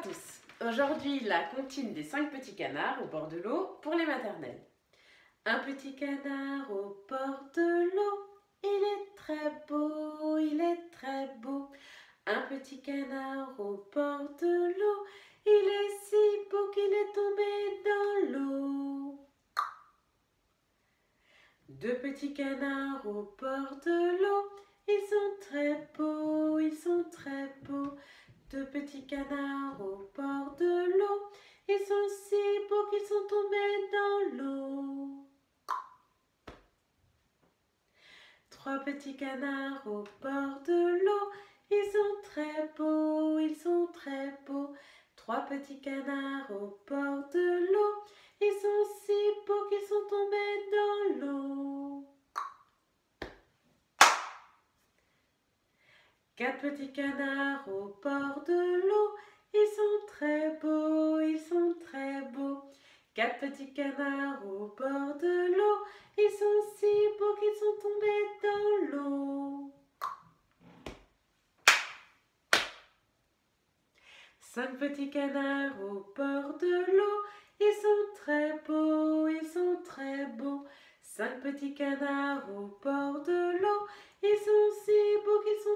tous. Aujourd'hui, la comptine des 5 petits canards au bord de l'eau pour les maternelles. Un petit canard au bord de l'eau, il est très beau, il est très beau. Un petit canard au bord de l'eau, il est si beau qu'il est tombé dans l'eau. Deux petits canards au bord de l'eau, ils sont très beaux, ils sont très beaux. Deux petits canards au bord de l'eau, ils sont si beaux qu'ils sont tombés dans l'eau. Trois petits canards au bord de l'eau, ils sont très beaux, ils sont très beaux. Trois petits canards au bord de l'eau, ils sont si beaux qu'ils sont tombés dans l'eau. Quatre petits canards au bord de l'eau, ils sont très beaux, ils sont très beaux. Quatre petits canards au bord de l'eau, ils sont si beaux qu'ils sont tombés dans l'eau. Cinq petits canards au bord de l'eau, ils sont très beaux, ils sont très beaux. Cinq petits canards au bord de l'eau, ils sont si beaux qu'ils sont